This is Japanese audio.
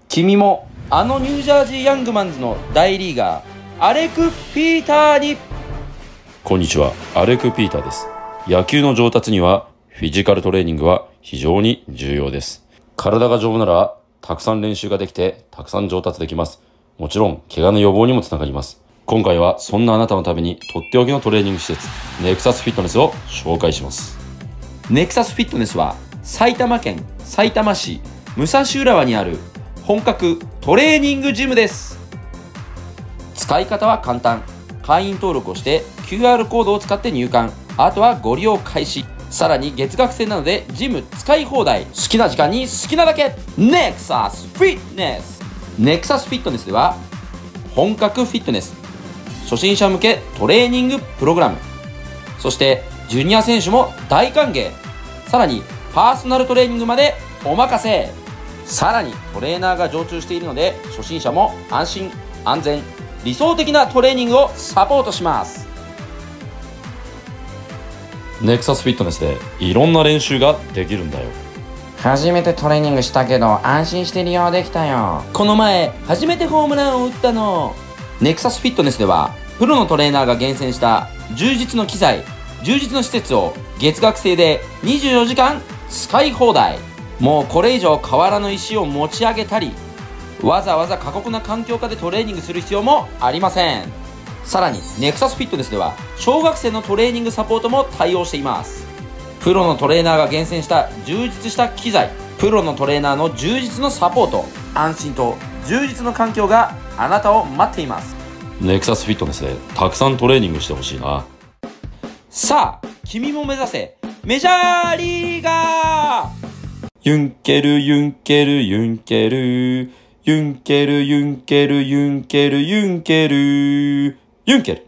君もあのニュージャージーヤングマンズの大リーガーアレク・ピーターに。 こんにちは、アレク・ピーターです。野球の上達にはフィジカルトレーニングは非常に重要です。体が丈夫ならたくさん練習ができてたくさん上達できます。もちろん怪我の予防にもつながります。今回はそんなあなたのためにとっておきのトレーニング施設ネクサスフィットネスを紹介します。 ネクサスフィットネスは埼玉県さいたま市武蔵浦和にある本格トレーニングジムです。使い方は簡単。会員登録をして QR コードを使って入館、あとはご利用開始。さらに月額制なのでジム使い放題。好きな時間に好きなだけ。ネクサスフィットネス。ネクサスフィットネスでは本格フィットネス、初心者向けトレーニングプログラム、そしてジュニア選手も大歓迎。さらにパーソナルトレーニングまでお任せ。さらにトレーナーが常駐しているので初心者も安心安全理想的なトレーニングをサポートします。 ネクサスフィットネスでいろんな練習ができるんだよ。 初めてトレーニングしたけど安心して利用できたよ。 この前初めてホームランを打ったの。ネクサスフィットネスではプロのトレーナーが厳選した充実の機材、充実の施設を月額制で24時間使い放題。もうこれ以上河原の石を持ち上げたりわざわざ過酷な環境下でトレーニングする必要もありません。さらにネクサスフィットネスでは小学生のトレーニングサポートも対応しています。プロのトレーナーが厳選した充実した機材、プロのトレーナーの充実のサポート、安心と充実の環境があなたを待っています。 ネクサスフィットネスでたくさんトレーニングしてほしいな。 さあ君も目指せメジャーリーガー。 ユンケルユンケルユンケルユンケルユンケルユンケルユンケルユンケル